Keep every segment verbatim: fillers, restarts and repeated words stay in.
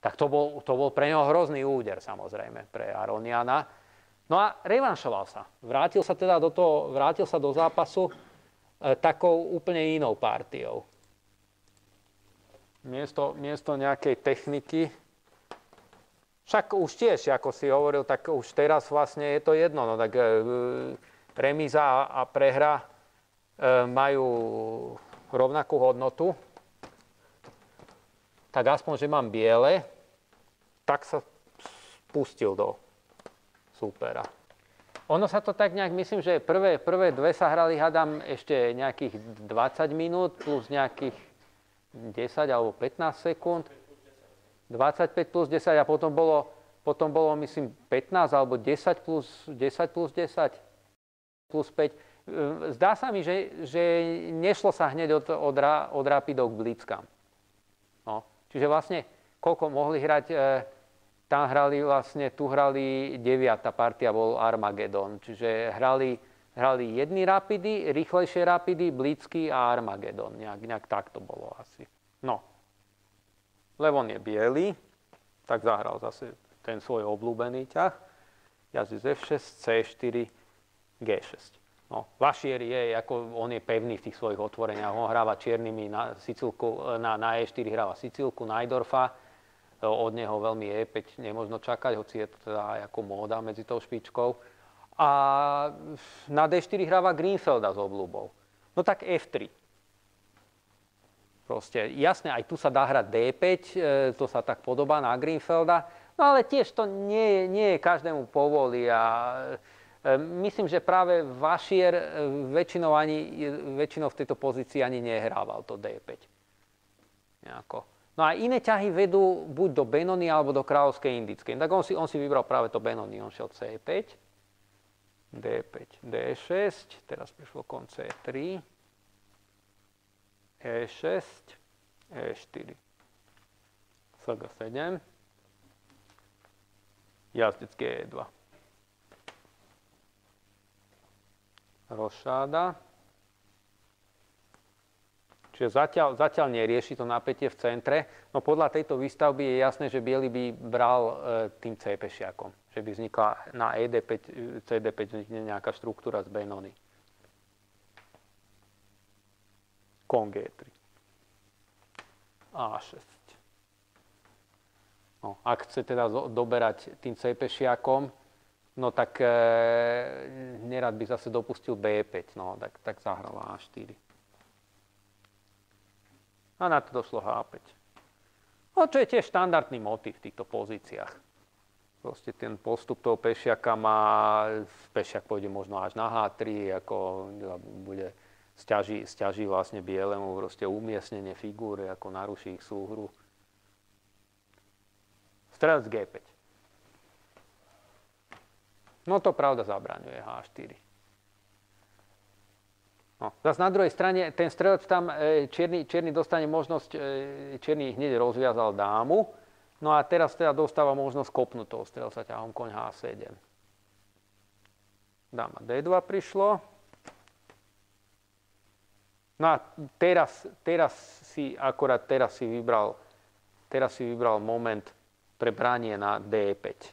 Tak to bol, to bol pre neho hrozný úder, samozrejme, pre Aroniana. No a revanšoval sa. Vrátil sa teda do toho, vrátil sa do zápasu e, takou úplne inou partiou. Miesto, miesto nejakej techniky. Však už tiež, ako si hovoril, tak už teraz vlastne je to jedno. No tak e, remíza a prehra e, majú rovnakú hodnotu. Tak aspoň, že mám biele, tak sa pustil do súpera. Ono sa to tak nejak, myslím, že prvé, prvé dve sa hrali, hádam, ešte nejakých dvadsať minút plus nejakých desať alebo pätnásť sekúnd. dvadsaťpäť plus desať a potom bolo, potom bolo myslím, pätnásť alebo desať plus desať plus desať plus päť. Zdá sa mi, že, že nešlo sa hneď od, od, od rapidov k blickám. No. Čiže vlastne, koľko mohli hrať, e, tam hrali vlastne, tu hrali deviata partia, bol Armagedon. Čiže hrali, hrali jedny rapidy, rýchlejšie rapidy, blicky a Armagedon. Nejak, nejak tak to bolo asi. No. Levon je biely, tak zahral zase ten svoj obľúbený ťah. Jazdec ef šesť, cé štyri, gé šesť. No, Vašier je, ako on je pevný v tých svojich otvoreniach. On hráva čiernymi na, Sicílku, na, na é štyri hráva Sicílku, Najdorfa. Od neho veľmi é päť nemožno čakať, hoci je to teda aj ako móda medzi tou špičkou. A na dé štyri hráva Greenfelda s obľúbou. No tak ef tri. Proste, jasné, aj tu sa dá hrať dé päť, to sa tak podobá na Greenfelda, no ale tiež to nie, nie je každému povolí a myslím, že práve Vašier väčšinou, ani, väčšinou v tejto pozícii ani nehrával to dé päť. Nejako. No a iné ťahy vedú buď do Benony alebo do Kráľovskej indickej. Tak on si, on si vybral práve to Benony, on šiel cé päť, dé päť, dé šesť, teraz prišlo kon cé tri, é šesť, é štyri, es gé sedem, jazdec gé dva. Rošáda. Čiže zatiaľ, zatiaľ nerieši to napätie v centre. No podľa tejto výstavby je jasné, že biely by bral e, tým cé pešiakom. Že by vznikla na é dé päť, cé dé päť vznikne nejaká štruktúra z Benony. Kon gé tri. á šesť. No, ak chce teda doberať tým cé pešiakom, no tak e, nerad by zase dopustil bé päť, no tak, tak zahral á štyri. A na to došlo há päť. No čo je tiež štandardný motív v týchto pozíciách. Proste ten postup toho pešiaka má, pešiak pôjde možno až na há tri, ako bude sťaží, sťaží vlastne bielemu proste umiestnenie figúry, ako naruší ich súhru. Strelec gé päť. No to pravda zabraňuje há štyri. No, zase na druhej strane ten strelec tam, e, čierny, čierny dostane možnosť, e, čierny hneď rozviazal dámu, no a teraz teda dostáva možnosť kopnúť toho strelca ťahom koň há sedem. Dáma dé dva prišlo. No a teraz, teraz si, akorát teraz si vybral, teraz si vybral moment pre branie na dé päť.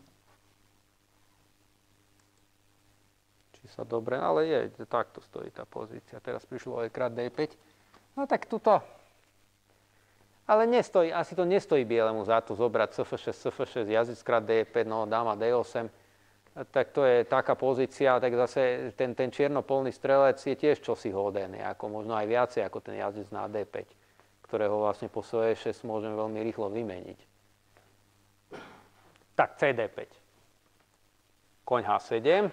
Sa dobre, ale je, takto stojí tá pozícia. Teraz prišlo aj krát dé päť. No tak tuto. Ale nestojí, asi to nestojí bielemu za to zobrať cé ef šesť, cé ef šesť, jazdec krát dé päť, no dáma dé osem. Tak to je taká pozícia, tak zase ten, ten čiernopolný strelec je tiež čosi hodený, ako možno aj viacej ako ten jazdec na dé päť, ktorého vlastne po é šesť môžeme veľmi rýchlo vymeniť. Tak cé dé päť. Koň há sedem.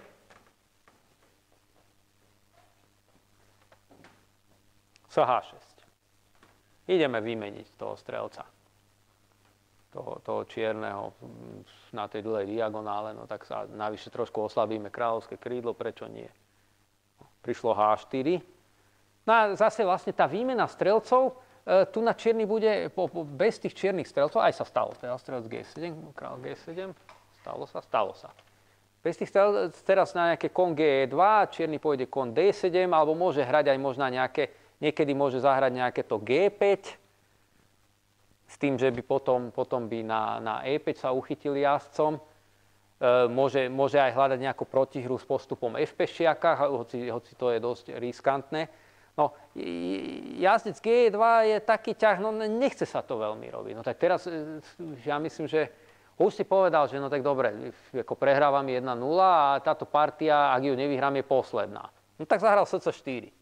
es há šesť. Ideme vymeniť toho strelca. Toho, toho čierneho na tej dlhej diagonále, no tak sa navyše trošku oslabíme kráľovské krídlo, prečo nie? Prišlo há štyri. No a zase vlastne tá výmena strelcov, e, tu na čierny bude, po, po, bez tých čiernych strelcov, aj sa stalo, teda strelec gé sedem, kráľ gé sedem, stalo sa, stalo sa. Bez tých strelcov teraz na nejaké kon gé dva, čierny pôjde kon dé sedem, alebo môže hrať aj možno nejaké, niekedy môže zahrať nejaké to gé päť, s tým, že by potom, potom by na, na é päť sa uchytili jazdcom. E, môže, môže aj hľadať nejakú protihru s postupom ef päť šiakách, hoci, hoci to je dosť riskantné. No, jazdec gé dva je taký ťah, no nechce sa to veľmi robiť. No tak teraz, ja myslím, že už si povedal, že no tak dobre, ako prehrávam jedna nula a táto partia, ak ju nevyhrám, je posledná. No tak zahral es cé štyri.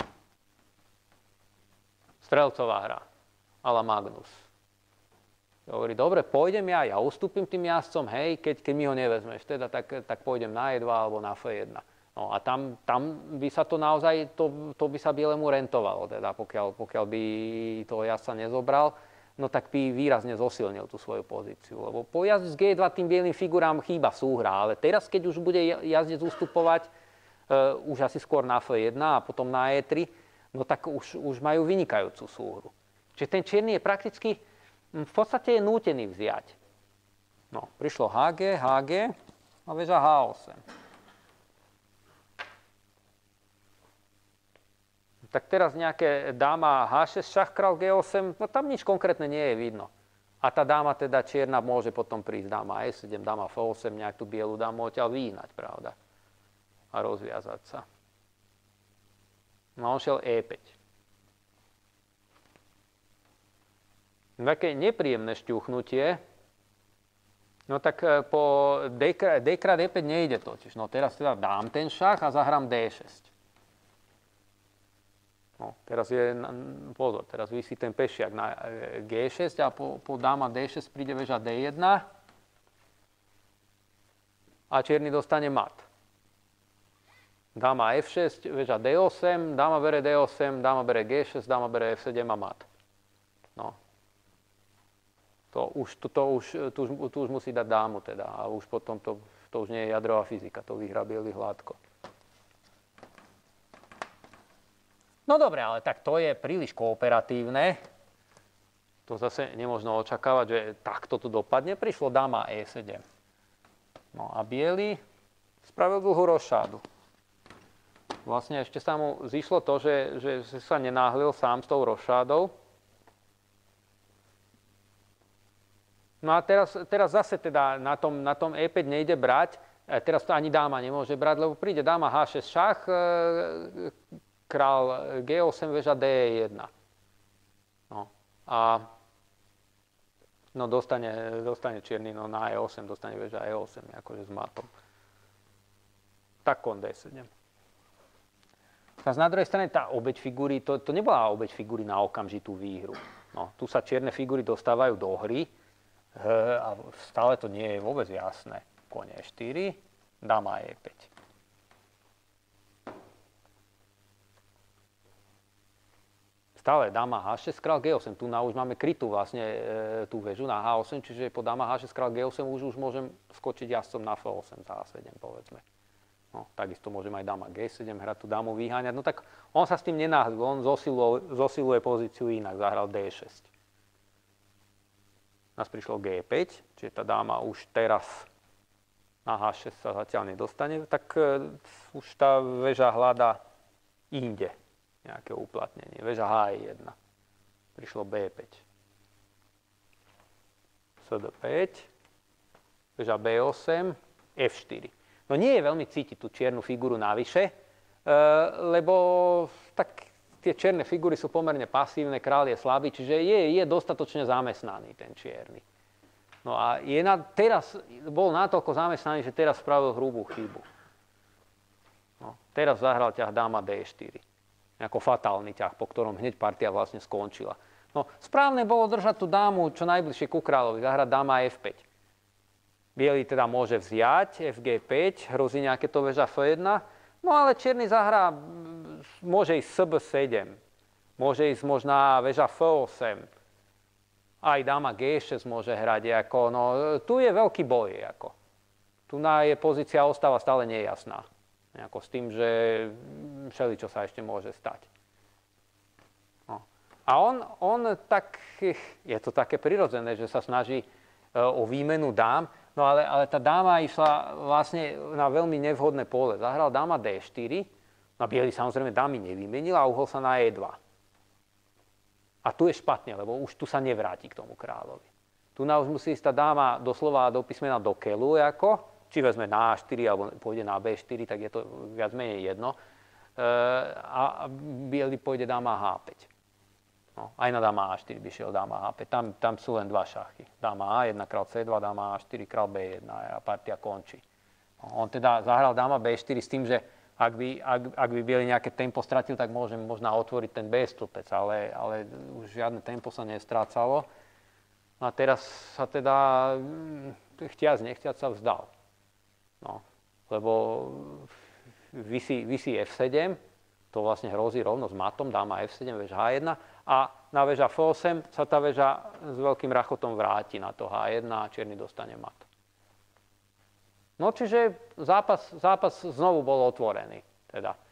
Strelcová hra. A la Magnus. Hovorí, dobre, pôjdem ja, ja ustúpim tým jazdcom, hej, keď, keď mi ho nevezmeš, teda, tak, tak pôjdem na é dva alebo na ef jeden. No a tam, tam by sa to naozaj, to, to by sa bielemu rentovalo, teda, pokiaľ, pokiaľ by toho jazdca nezobral, no tak by výrazne zosilnil tú svoju pozíciu. Lebo po jazdec gé dva tým bielým figurám chýba súhra, ale teraz, keď už bude jazdec ustupovať, uh, už asi skôr na ef jeden a potom na é tri, no tak už, už majú vynikajúcu súhru. Čiže ten čierny je prakticky, v podstate je nútený vziať. No, prišlo há gé, há gé a väža há osem. Tak teraz nejaké dáma há šesť, šach král gé osem, no tam nič konkrétne nie je vidno. A tá dáma teda čierna môže potom prísť dáma é sedem, dáma ef osem, nejak tú bielu dámu odtiaľ vyhnať, pravda? A rozviazať sa. No on šiel é päť. Také nepríjemné šťuchnutie. No tak po D krát é päť nejde totiž. No teraz teda dám ten šach a zahrám dé šesť. No, teraz je, pozor, teraz visí ten pešiak na gé šesť a po, po dáma dé šesť príde väža dé jeden a čierny dostane mat. Dáma ef šesť, väža dé osem, dáma bere dé osem, dáma bere gé šesť, dáma bere ef sedem a mat. No. To už, to, to už, tu, už, tu už musí dať dámu teda a už potom to, to už nie je jadrová fyzika, to vyhrá biely hladko. No dobre, ale tak to je príliš kooperatívne. To zase nemožno očakávať, že takto tu dopadne. Prišlo dáma é sedem. No a biely spravil dlhú rošádu. Vlastne ešte sa mu zišlo to, že, že sa nenáhlil sám s tou rošádou. No a teraz, teraz zase teda na tom, na tom é päť nejde brať. Teraz to ani dáma nemôže brať, lebo príde dáma há šesť šach, král gé osem, väža dé jeden. No a no dostane, dostane čierny no na é osem, dostane väža é osem, akože s matom. Tak kon dé sedem. Teraz na druhej strane tá obeť figúry, to, to nebola obeť figúry na okamžitú výhru. No, tu sa čierne figúry dostávajú do hry a stále to nie je vôbec jasné. Koň é štyri, dáma é päť. Stále dáma há šesť, král gé osem. Tu na už máme krytú vlastne e, tú väžu na há osem, čiže po dáma há šesť, král gé osem už, už môžem skočiť jazdcom na ef osem za há sedem, povedzme. No, takisto môžem aj dáma gé sedem, hrať tú dámu vyháňať. No tak on sa s tým nenáhlil, on zosiluje, zosiluje pozíciu inak, zahral dé šesť. Nás prišlo gé päť, čiže tá dáma už teraz na há šesť sa zatiaľ nedostane, tak e, už tá väža hľada inde nejaké uplatnenie. Väža há jeden. Prišlo bé päť. es dé päť. Väža bé osem. ef štyri. No nie je veľmi cítiť tú čiernu figuru navyše, e, lebo tak tie čierne figury sú pomerne pasívne, král je slabý, čiže je, je dostatočne zamestnaný ten čierny. No a je na, teraz bol natoľko zamestnaný, že teraz spravil hrubú chybu. No, teraz zahral ťah dáma dé štyri. Ako fatálny ťah, po ktorom hneď partia vlastne skončila. No, správne bolo držať tú dámu čo najbližšie ku kráľovi, zahrať dáma ef päť. Bielý teda môže vziať, ef gé päť, hrozí nejaké to väža ef jeden, no ale čierny zahrá, môže ísť es bé sedem, môže ísť možná väža ef osem, aj dáma gé šesť môže hrať, ako, no tu je veľký boj, ako. Tu na je pozícia ostáva stále nejasná. Nejako s tým, že všeličo sa ešte môže stať. No. A on, on tak, je to také prirodzené, že sa snaží o výmenu dám, no ale, ale tá dáma išla vlastne na veľmi nevhodné pole. Zahral dáma dé štyri, no biely samozrejme dámy nevymenil a uhol sa na é dva. A tu je špatne, lebo už tu sa nevráti k tomu kráľovi. Tu na už musí ísť tá dáma doslova do písmena do keľu, ako, či vezme na á štyri alebo pôjde na bé štyri, tak je to viac menej jedno. E, a biely pôjde dáma há päť. No, aj na dáma á štyri by šiel dáma há päť. Tam, tam sú len dva šachy. Dáma á jeden, král cé dva, dáma á štyri, král bé jeden a partia končí. No, on teda zahral dáma bé štyri s tým, že ak by, ak, ak by biely nejaké tempo stratil, tak môžem možno otvoriť ten bé stĺpec, ale, ale už žiadne tempo sa nestrácalo. No a teraz sa teda chtiac, nechtiac sa vzdal. No, lebo visí, visí ef sedem, to vlastne hrozí rovno s matom, dáma ef sedem, väž há jeden a na väža ef osem sa tá väža s veľkým rachotom vráti na to há jeden a čierny dostane mat. No čiže zápas, zápas znovu bol otvorený. Teda.